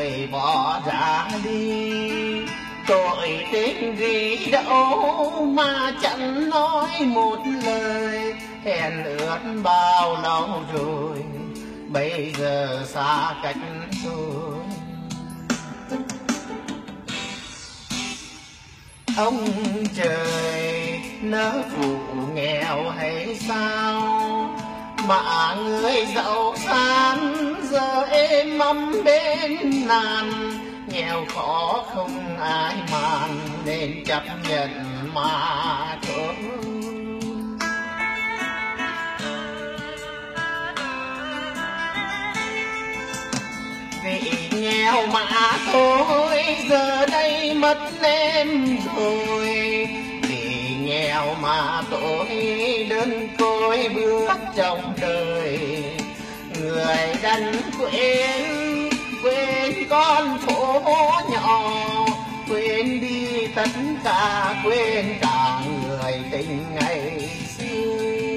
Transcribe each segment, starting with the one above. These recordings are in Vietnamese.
người bỏ ra đi. Tội tình gì đâu mà chẳng nói một lời, hẹn ước bao lâu rồi bây giờ xa cách tôi. Ông trời nỡ phụ nghèo hay sao mà người giàu sang giờ êm ấm bên nàn, nghèo khó không ai màng nên chấp nhận mà thôi. Vì nghèo mà tôi giờ đây mất em rồi, vì nghèo mà tôi đơn côi bước trong đời. Người đành quên con phố nhỏ, quên đi tất cả, quên cả người tình ngày xưa.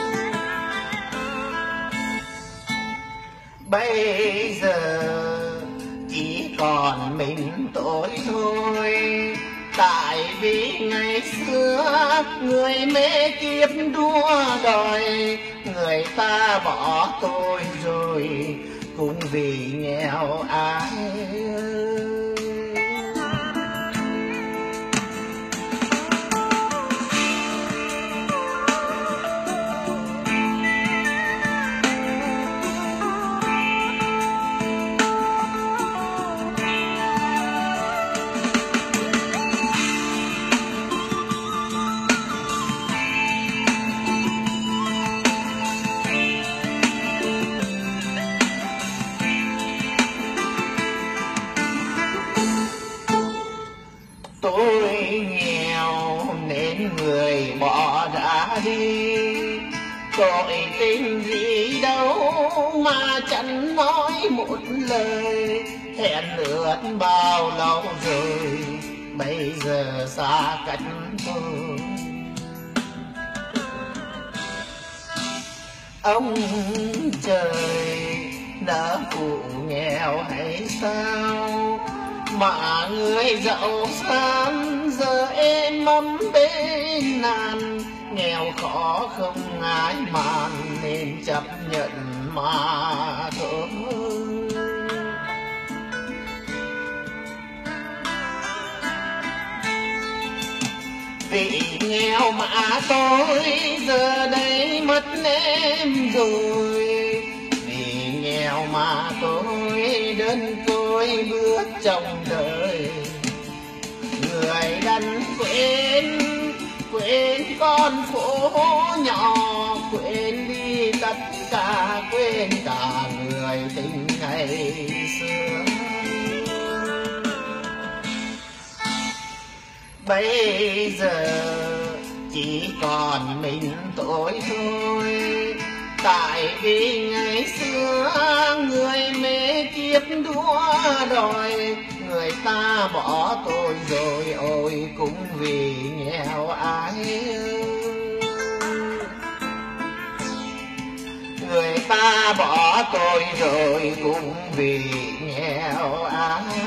Bây giờ chỉ còn mình tôi thôi, tại vì ngày xưa người mê kiếp đua đòi, người ta bỏ tôi rồi cũng vì nghèo ai. Tôi nghèo nên người bỏ ra đi, tội tình gì đâu mà chẳng nói một lời, hẹn ước bao lâu rồi bây giờ xa cách tôi. Ông trời đã phụ nghèo hay sao mà người giàu sang giờ êm ấm bên nàn, nghèo khó không ai màng nên chấp nhận mà thôi. Vì nghèo mà tôi giờ đây mất em rồi, vì nghèo mà tôi đơn côi bước trong đời. Người đành quên con phố nhỏ, quên đi tất cả, quên cả người tình ngày xưa. Bây giờ chỉ còn mình tôi thôi, tại vì ngày xưa người mê kiếp đua đòi, người ta bỏ tôi rồi ôi cũng vì nghèo ai. Người ta bỏ tôi rồi cũng vì nghèo ai.